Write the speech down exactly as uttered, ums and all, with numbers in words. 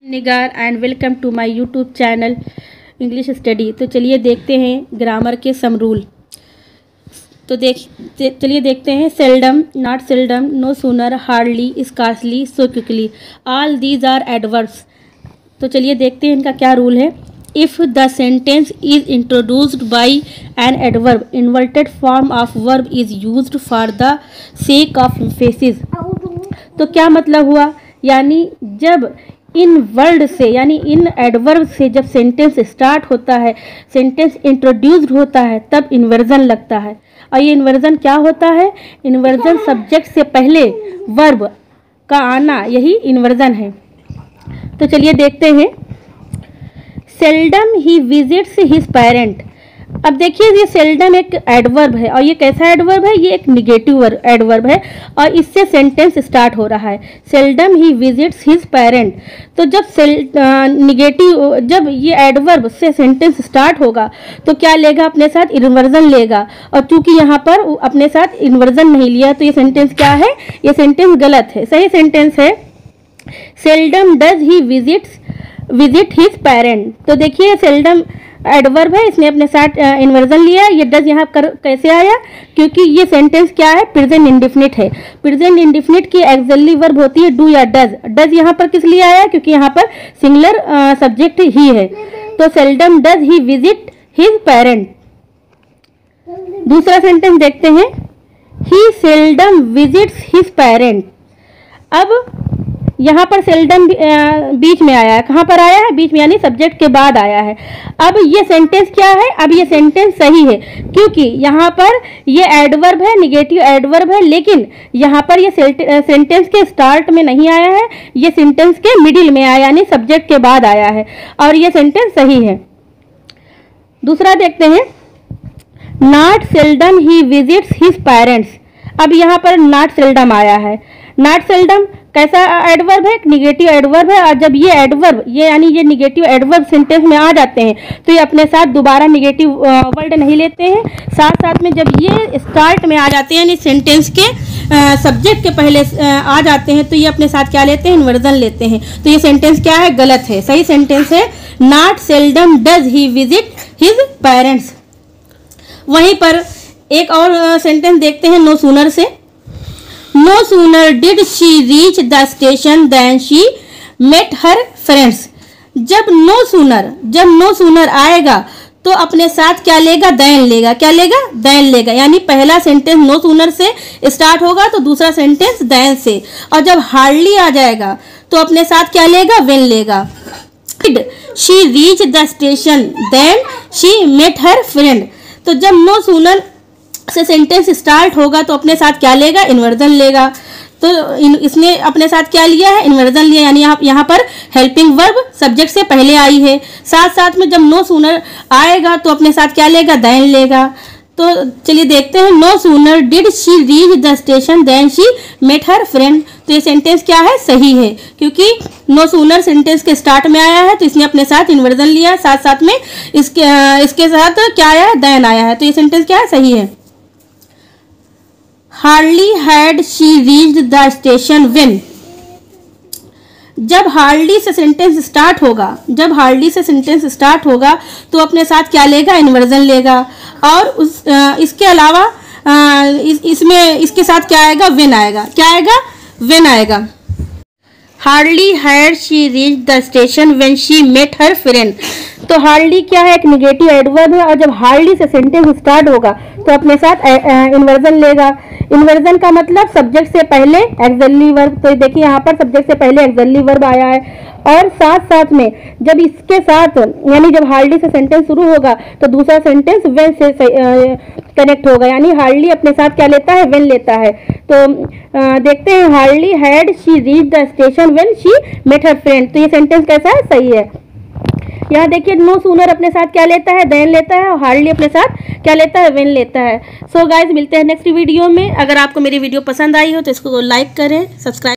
Nigar and welcome to my YouTube channel English study. तो चलिए देखते हैं ग्रामर के सम रूल। तो देख चलिए देखते हैं seldom, not seldom, no sooner, hardly, scarcely, so quickly, all these are adverbs. तो चलिए देखते हैं इनका क्या रूल है। If the sentence is introduced by an adverb, inverted form of verb is used for the sake of emphasis. तो क्या मतलब हुआ, यानी जब इन वर्ड से यानी इन एडवर्ब से जब सेंटेंस स्टार्ट होता है, सेंटेंस इंट्रोड्यूस्ड होता है, तब इन्वर्जन लगता है। और ये इन्वर्जन क्या होता है? इन्वर्जन सब्जेक्ट से पहले वर्ब का आना, यही इन्वर्जन है। तो चलिए देखते हैं। Seldom he visits his parent. अब देखिए ये सेल्डम एक एडवर्ब है, और ये कैसा एडवर्ब है? ये एक निगेटिव एडवर्ब है, और इससे सेंटेंस स्टार्ट हो रहा है। Seldom he visits his parent. तो जब सेल निगेटिव जब ये एडवर्ब से सेंटेंस स्टार्ट होगा तो क्या लेगा? अपने साथ इन्वर्जन लेगा, और चूंकि यहाँ पर अपने साथ इन्वर्जन नहीं लिया तो ये सेंटेंस क्या है? ये सेंटेंस गलत है। सही सेंटेंस है seldom does he visits visit his parent. तो देखिए सेल्डम एडवर्ब है, इसने अपने साथ इन्वर्जन लिया। ये डज यहाँ कर कैसे आया? क्योंकि ये सेंटेंस क्या है? प्रेजेंट इंडेफिनिट है। प्रेजेंट इंडेफिनिट की एक्सिलरी वर्ब होती है डू या डज। डज यहाँ पर किस लिए आया? क्योंकि यहाँ पर सिंगुलर सब्जेक्ट ही है। तो seldom does he visit his parent. दूसरा सेंटेंस देखते हैं। He seldom visits his parent. अब यहाँ पर सेल्डम बीच में आया है। कहाँ पर आया है? बीच में, यानी सब्जेक्ट के बाद आया है। अब ये सेंटेंस क्या है? अब ये सेंटेंस सही है, क्योंकि यहाँ पर ये एडवर्ब है, निगेटिव एडवर्ब है, लेकिन यहाँ पर ये सेंटेंस के स्टार्ट में नहीं आया है, ये सेंटेंस के मिडिल में आया, यानी सब्जेक्ट के बाद आया है, और ये सेंटेंस सही है। दूसरा देखते हैं। Not seldom he visits his parents. अब यहाँ पर नॉट सेल्डम आया है। नॉट सेल्डम कैसा एडवर्ब है? निगेटिव एडवर्ब है, और जब ये एडवर्ब ये यानी ये निगेटिव एडवर्ब सेंटेंस में आ जाते हैं तो ये अपने साथ दोबारा निगेटिव वर्ड नहीं लेते हैं। साथ साथ में जब ये स्टार्ट में आ जाते हैं, यानी सेंटेंस के सब्जेक्ट के पहले आ, आ जाते हैं, तो ये अपने साथ क्या लेते हैं? इन्वर्जन लेते हैं। तो ये सेंटेंस क्या है? गलत है। सही सेंटेंस है not seldom does he visit his parents. वहीं पर एक और सेंटेंस देखते हैं नो सूनर से। No sooner did she reach the station than she met her friends। जब no sooner जब no sooner आएगा तो अपने साथ क्या लेगा? than लेगा। क्या लेगा? than लेगा। यानी पहला सेंटेंस no sooner से स्टार्ट होगा तो दूसरा सेंटेंस than से, और जब hardly आ जाएगा तो अपने साथ क्या लेगा? when लेगा। Did she reach the station then she met her friend। तो जब no sooner से सेंटेंस स्टार्ट होगा तो अपने साथ क्या लेगा? इन्वर्जन लेगा। तो इन, इसने अपने साथ क्या लिया है? इन्वर्जन लिया, यानी यहाँ यहाँ पर हेल्पिंग वर्ब सब्जेक्ट से पहले आई है। साथ साथ में जब नो सूनर आएगा तो अपने साथ क्या लेगा? देन लेगा। तो चलिए देखते हैं। No sooner did she reach the station then she met her friend. तो ये सेंटेंस क्या है? सही है, क्योंकि नो सूनर सेंटेंस के स्टार्ट में आया है तो इसने अपने साथ इन्वर्जन लिया, साथ साथ में इसके इसके साथ क्या आया है? देन आया है। तो ये सेंटेंस क्या है? सही है। Hardly had she reached the station when। जब हार्डली से सेंटेंस स्टार्ट होगा जब हार्डली से सेंटेंस स्टार्ट होगा तो अपने साथ क्या लेगा? इन्वर्जन लेगा। और उस इसके अलावा इस, इसमें इसके साथ क्या आएगा? when आएगा। क्या आएगा? when आएगा। Hardly had she reached the station when she met her friend। तो हार्डली क्या है? एक निगेटिव एडवर्ब है, और जब हार्डली से सेंटेंस स्टार्ट होगा तो अपने साथ इन्वर्जन लेगा। इन्वर्जन का मतलब सब्जेक्ट से पहले एक्सिलरी वर्ब। तो देखिए यहाँ पर सब्जेक्ट से पहले एक्सिलरी वर्ब आया है, और साथ साथ में जब इसके साथ यानी जब हार्डली से सेंटेंस शुरू होगा तो दूसरा सेंटेंस व्हेन से कनेक्ट होगा, यानी हार्डली अपने साथ क्या लेता है? व्हेन लेता है। तो आ, देखते हैं। Hardly had she reach the station when she met her friend. तो ये सेंटेंस कैसा है? सही है। यहाँ देखिए नो सूनर अपने साथ क्या लेता है? देन लेता है, और हार्डली अपने साथ क्या लेता है? व्हेन लेता है। सो गाइज मिलते हैं नेक्स्ट वीडियो में। अगर आपको मेरी वीडियो पसंद आई हो तो इसको लाइक करें, सब्सक्राइब